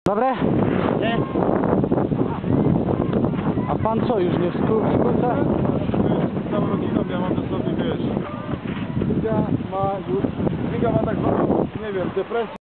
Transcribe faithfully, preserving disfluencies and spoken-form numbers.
Dobre? Nie? A pan co, już nie w szkół- w szkółce? Z całą rodziną, ja mam dosłownie, wiesz, Liga ma już, Liga ma tak zwaną, nie wiem, depresję.